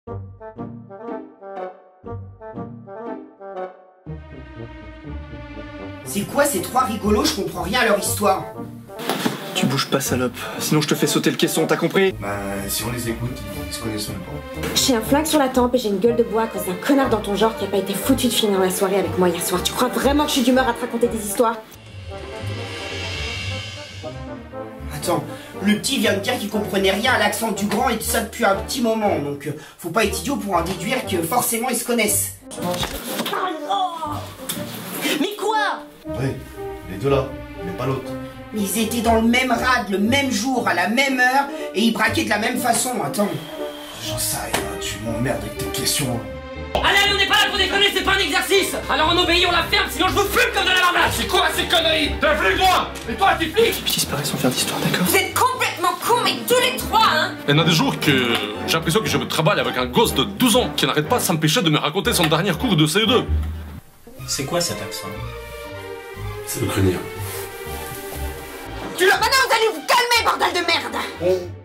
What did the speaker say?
C'est quoi ces trois rigolos? Je comprends rien à leur histoire. Tu bouges pas, salope, sinon je te fais sauter le caisson, t'as compris? Bah, si on les écoute, ils se connaissent même pas. J'ai un flingue sur la tempe et j'ai une gueule de bois à cause d'un connard dans ton genre qui a pas été foutu de finir la soirée avec moi hier soir. Tu crois vraiment que je suis d'humeur à te raconter des histoires? Attends, le petit vient de dire qu'il comprenait rien à l'accent du grand et tout ça depuis un petit moment, donc faut pas être idiot pour en déduire que forcément ils se connaissent. Mais quoi? Oui, les deux là, mais pas l'autre. Mais ils étaient dans le même rad, le même jour, à la même heure, et ils braquaient de la même façon, attends. J'en sais rien, tu m'emmerdes avec tes questions. Allez, on n'est pas là pour déconner, c'est pas un exercice. Alors on obéit, on la ferme, sinon je vous fume comme de la marmelade. C'est quoi ces conneries? T'es un flic, moi? Et toi, t'es flic? Et puis disparaît sans faire d'histoire, d'accord? Vous êtes complètement cons, mais tous les trois, hein? Il y en a des jours que j'ai l'impression que je me travaille avec un gosse de 12 ans qui n'arrête pas de s'empêcher de me raconter son dernier cours de CE2. C'est quoi cet accent? C'est l'ukrainien. Maintenant vous allez vous calmer, bordel de merde!